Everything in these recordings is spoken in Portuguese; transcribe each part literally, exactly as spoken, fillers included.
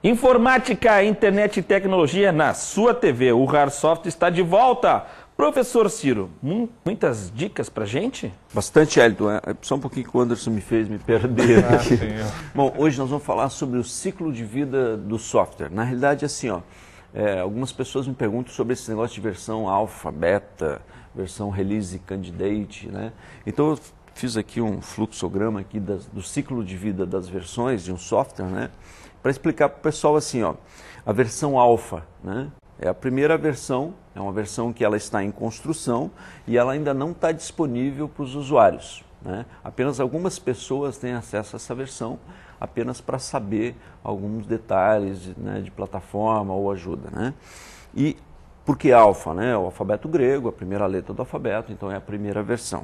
Informática, internet e tecnologia na sua T V. O Rarsoft está de volta. Professor Ciro, muitas dicas pra gente? Bastante, Elton. É só um pouquinho que o Anderson me fez me perder aqui. Ah, Bom, hoje nós vamos falar sobre o ciclo de vida do software. Na realidade, assim, ó, é, algumas pessoas me perguntam sobre esse negócio de versão alfa, beta, versão release candidate, né? Então eu fiz aqui um fluxograma aqui das, do ciclo de vida das versões de um software, né? Para explicar para o pessoal assim, ó, a versão alfa, né? É a primeira versão, é uma versão que ela está em construção e ela ainda não está disponível para os usuários, né? Apenas algumas pessoas têm acesso a essa versão, apenas para saber alguns detalhes, né, de plataforma ou ajuda, né? E por que alfa, né? O alfabeto grego, a primeira letra do alfabeto, então é a primeira versão.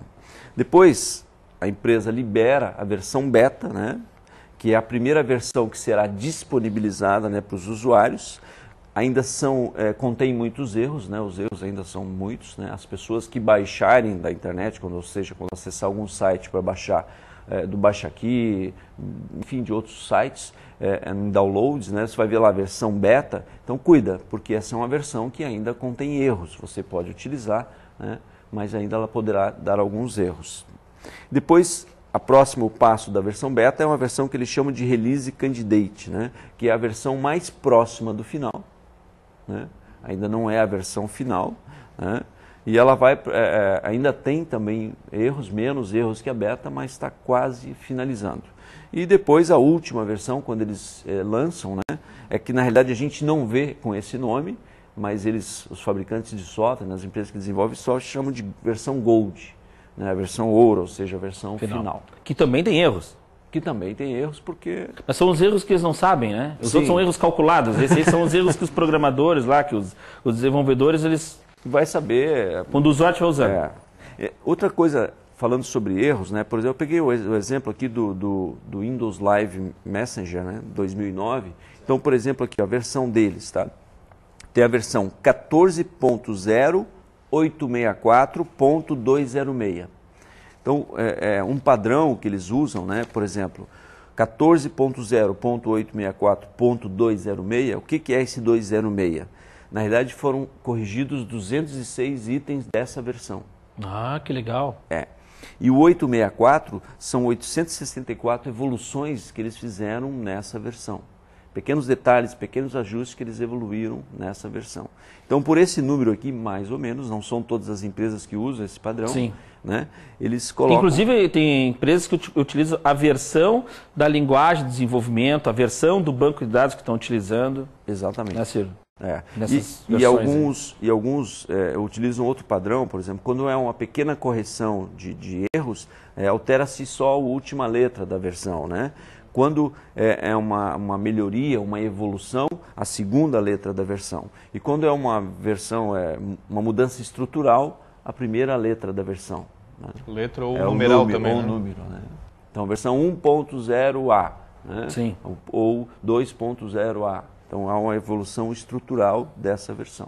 Depois a empresa libera a versão beta, né? Que é a primeira versão que será disponibilizada, né, para os usuários. Ainda são, é, contém muitos erros, né? Os erros ainda são muitos, né? As pessoas que baixarem da internet, quando, ou seja, quando acessar algum site para baixar, é, do Baixa Aqui, enfim, de outros sites, é, em downloads, né? Você vai ver lá a versão beta, então cuida, porque essa é uma versão que ainda contém erros, você pode utilizar, né? Mas ainda ela poderá dar alguns erros. Depois, a próximo passo da versão beta é uma versão que eles chamam de release candidate, né? Que é a versão mais próxima do final, né? Ainda não é a versão final, né? E ela vai, é, ainda tem também erros, menos erros que a beta, mas está quase finalizando. E depois a última versão, quando eles é, lançam, né? É que na realidade a gente não vê com esse nome, mas eles, os fabricantes de software, nas empresas que desenvolvem software, chamam de versão Gold, né? A versão ouro, ou seja, a versão final. final. Que também tem erros. Que também tem erros, porque... Mas são os erros que eles não sabem, né? Os Sim. outros são erros calculados. Esses são os erros que os programadores lá, que os, os desenvolvedores, eles... Vai saber... Quando o usuário estiver usando. É. Outra coisa, falando sobre erros, né? Por exemplo, eu peguei o, o exemplo aqui do, do, do Windows Live Messenger, né? dois mil e nove. Então, por exemplo, aqui a versão deles, tá? Tem a versão quatorze ponto zero ponto oito seis quatro ponto duzentos e seis. Então, é, é um padrão que eles usam, né? Por exemplo, quatorze ponto zero ponto oito seis quatro ponto duzentos e seis, o que, que é esse duzentos e seis? Na realidade, foram corrigidos duzentos e seis itens dessa versão. Ah, que legal. É. E o oitocentos e sessenta e quatro são oitocentas e sessenta e quatro evoluções que eles fizeram nessa versão. Pequenos detalhes, pequenos ajustes que eles evoluíram nessa versão. Então, por esse número aqui, mais ou menos, não são todas as empresas que usam esse padrão, Sim. né? Eles colocam... Inclusive, tem empresas que utilizam a versão da linguagem de desenvolvimento, a versão do banco de dados que estão utilizando. Exatamente. Né, Ciro? É. E, e alguns, e alguns é, utilizam outro padrão, por exemplo, quando é uma pequena correção de, de erros, é, altera-se só a última letra da versão, né? Quando é, é uma, uma melhoria, uma evolução, a segunda letra da versão. E quando é uma versão, é, uma mudança estrutural, a primeira letra da versão. Né? Letra ou é numeral número, também, ou né? número, né? Então, versão um ponto zero A, né? Sim. Ou dois ponto zero A. Então, há uma evolução estrutural dessa versão.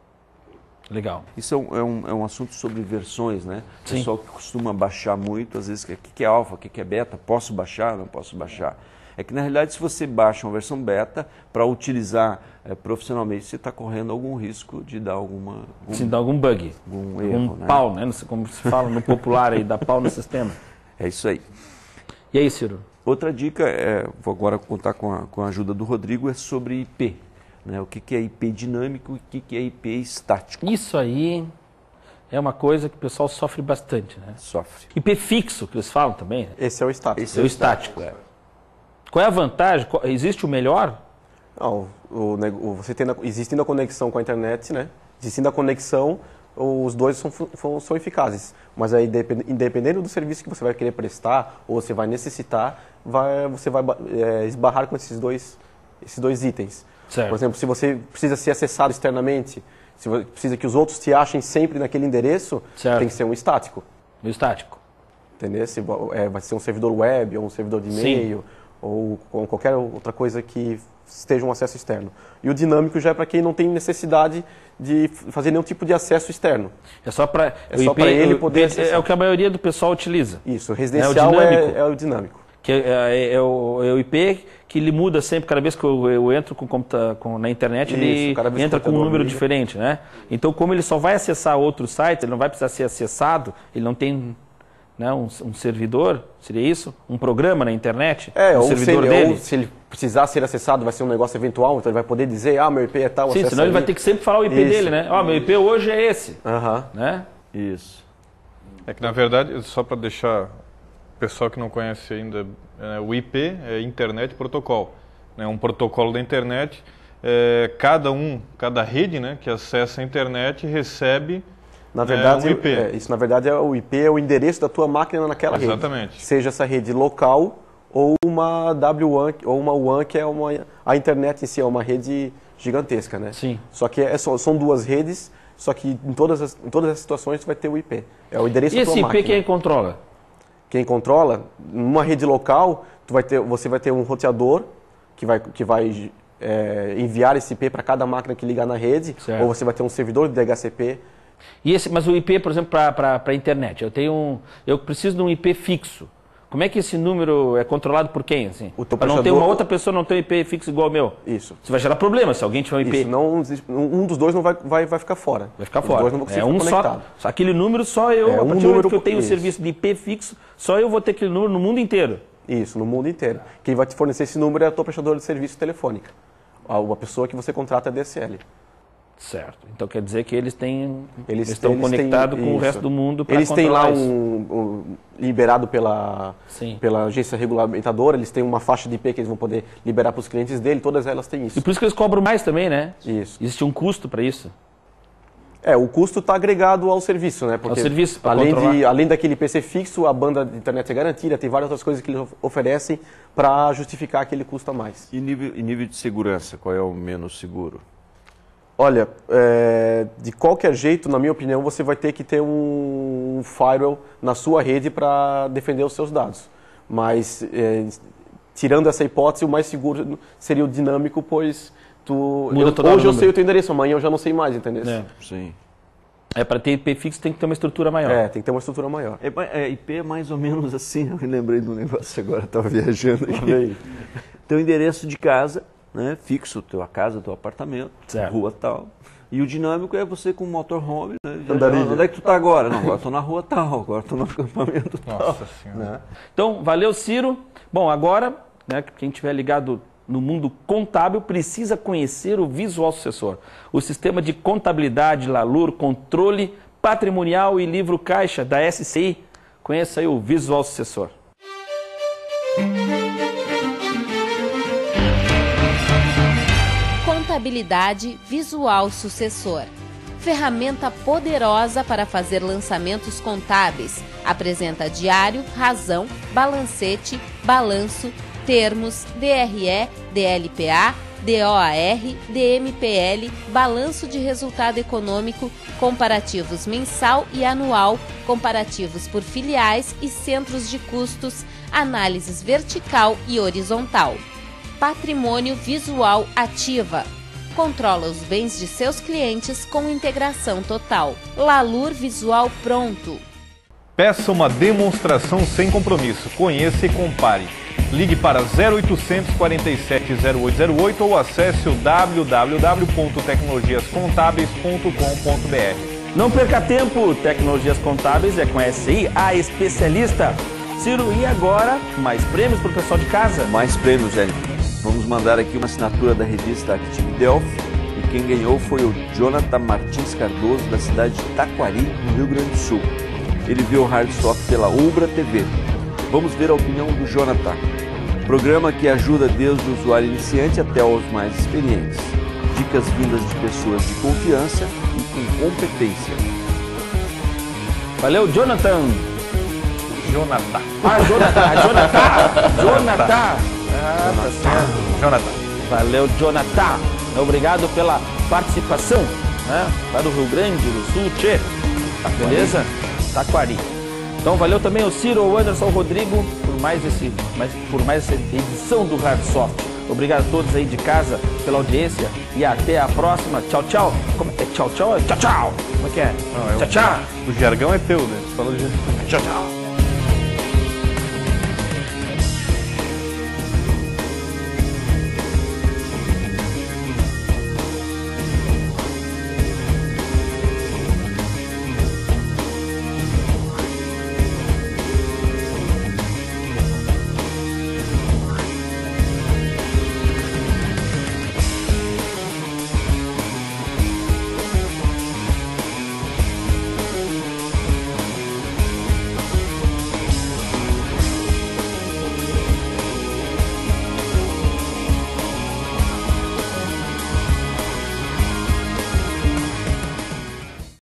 Legal. Isso é um, é um, é um assunto sobre versões, né? O Sim. pessoal que costuma baixar muito, às vezes, o que, que é alfa, o que é beta, posso baixar, não posso baixar. É que, na realidade, se você baixa uma versão beta para utilizar é, profissionalmente, você está correndo algum risco de dar alguma... Um, Sim, dar algum bug, algum algum erro, né? pau, né? Não sei como se fala no popular aí, dar pau no sistema. É isso aí. E aí, Ciro? Outra dica, é, vou agora contar com a, com a ajuda do Rodrigo, é sobre I P. Né? O que, que é I P dinâmico e o que, que é I P estático. Isso aí é uma coisa que o pessoal sofre bastante, né? Sofre. I P fixo, que eles falam também. Esse é o estático. Esse é o estático. É. Qual é a vantagem? Existe o melhor? Não, o, o, você tendo, existindo a conexão com a internet, né? Existindo a conexão, os dois são, são eficazes. Mas aí, independente do serviço que você vai querer prestar ou você vai necessitar, vai, você vai é, esbarrar com esses dois, esses dois itens. Certo. Por exemplo, se você precisa ser acessado externamente, se você precisa que os outros te achem sempre naquele endereço, certo. Tem que ser um estático. Um estático. Entendeu? Se, é, vai ser um servidor web ou um servidor de e-mail ou com qualquer outra coisa que esteja um acesso externo. E o dinâmico já é para quem não tem necessidade de fazer nenhum tipo de acesso externo. É só para é só para ele poder é, acessar. É o que a maioria do pessoal utiliza. Isso, o residencial é o dinâmico. É, é o dinâmico. Que é, é, é, o, é o I P que ele muda sempre, cada vez que eu, eu entro com, com, na internet, Isso, ele entra com um número liga. diferente, né? Então, como ele só vai acessar outro site, ele não vai precisar ser acessado, ele não tem, né, um, um servidor, seria isso? Um programa na internet? É, um ou, servidor se ele, dele. ou se ele precisar ser acessado, vai ser um negócio eventual, então ele vai poder dizer, ah, meu I P é tal, Sim, senão ele vai ter que sempre falar o I P isso. dele, né? Ó, oh, meu I P hoje é esse. Aham. Né? Isso. É que, na verdade, só para deixar o pessoal que não conhece ainda, é, o I P é Internet Protocol. É um protocolo da internet. É, cada um, cada rede, né, que acessa a internet recebe na verdade, é, um I P. É, isso, na verdade, é o I P é o endereço da tua máquina naquela Exatamente. rede. Exatamente. Seja essa rede local ou uma W WAN, ou uma WAN, que é uma, a internet em si, é uma rede gigantesca, né? Sim. Só que é, são duas redes, só que em todas as, em todas as situações tu vai ter o I P. É o endereço e da tua esse I P máquina. quem controla? Quem controla, numa rede local, tu vai ter, você vai ter um roteador que vai, que vai é, enviar esse I P para cada máquina que ligar na rede, certo. Ou você vai ter um servidor de D H C P. E esse, mas o I P, por exemplo, para a internet, eu tenho um, eu preciso de um I P fixo. Como é que esse número é controlado por quem? Assim? Para não ter uma outra pessoa não ter um I P fixo igual ao meu. Isso. Isso vai gerar problema se alguém tiver um I P. Isso, não, um dos dois não vai, vai, vai ficar fora. Vai ficar Os fora. Dois não vão conseguir é um conectado. só, só. Aquele número só eu, é a um partir número que eu tenho um isso. serviço de I P fixo, só eu vou ter aquele número no mundo inteiro. Isso, no mundo inteiro. Quem vai te fornecer esse número é a tua prestadora de serviço telefônica. A pessoa que você contrata é a D S L. Certo. Então quer dizer que eles têm eles, eles estão eles conectados têm, com isso. o resto do mundo para Eles têm lá isso. um, um liberado pela, pela agência regulamentadora, eles têm uma faixa de I P que eles vão poder liberar para os clientes dele, todas elas têm isso. E por isso que eles cobram mais também, né? Isso. Existe um custo para isso. É, o custo está agregado ao serviço, né? Porque ao serviço, além, de, além daquele I P ser fixo, a banda de internet é garantida, tem várias outras coisas que eles oferecem para justificar aquele custo a mais. E nível, e nível de segurança, qual é o menos seguro? Olha, é, de qualquer jeito, na minha opinião, você vai ter que ter um firewall na sua rede para defender os seus dados. Mas, é, tirando essa hipótese, o mais seguro seria o dinâmico, pois tu, eu, hoje eu sei o teu endereço, amanhã eu já não sei mais, entendeu? É. Sim. É, para ter I P fixo tem que ter uma estrutura maior. É, tem que ter uma estrutura maior. É, é, I P é mais ou menos assim, eu me lembrei de um negócio agora, estava viajando aqui. Teu endereço de casa, né, fixo, tua casa, teu apartamento, certo. Rua tal. E o dinâmico é você com o motorhome, né? Já, onde é que tu tá agora? Não, agora estou na rua tal, agora estou no acampamento tal. Nossa Senhora. Né? Então, valeu, Ciro. Bom, agora, né, quem estiver ligado no mundo contábil precisa conhecer o Visual Sucessor, o sistema de contabilidade Lalur, controle patrimonial e livro caixa da S C I. Conheça aí o Visual Sucessor. Contabilidade Visual Sucessor. Ferramenta poderosa para fazer lançamentos contábeis. Apresenta diário, razão, balancete, balanço, termos, D R E, D L P A, D O A R, D M P L, balanço de resultado econômico, comparativos mensal e anual, comparativos por filiais e centros de custos, análises vertical e horizontal. Patrimônio Visual Ativa. Controla os bens de seus clientes com integração total. Lalur Visual Pronto. Peça uma demonstração sem compromisso. Conheça e compare. Ligue para zero oitocentos, quarenta e sete, zero oito zero oito ou acesse o w w w ponto tecnologias contábeis ponto com ponto b r. Não perca tempo, Tecnologias Contábeis é com a S I, a especialista. Ciro, e agora, mais prêmios para o pessoal de casa? Mais prêmios, Hélio. Vamos mandar aqui uma assinatura da revista Active Delphi e quem ganhou foi o Jonathan Martins Cardoso, da cidade de Taquari, no Rio Grande do Sul. Ele viu o Hardsoft pela Ubra T V. Vamos ver a opinião do Jonathan. Programa que ajuda desde o usuário iniciante até os mais experientes. Dicas vindas de pessoas de confiança e com competência. Valeu, Jonathan! Jonathan. Ah, Jonathan! Jonathan! Jonathan! Ah, tá certo. Jonathan. Valeu, Jonathan. Obrigado pela participação, né? Lá do Rio Grande do Sul, tchê. Beleza? Taquari. Então valeu também o Ciro, o Anderson, o Rodrigo por mais, esse, mais, por mais essa edição do Hardsoft. Obrigado a todos aí de casa pela audiência e até a próxima. Tchau, tchau. Como é? Tchau, tchau? Tchau, tchau. Como é que é? Não, tchau, tchau. O jargão é teu, né? Falou de... Tchau, tchau.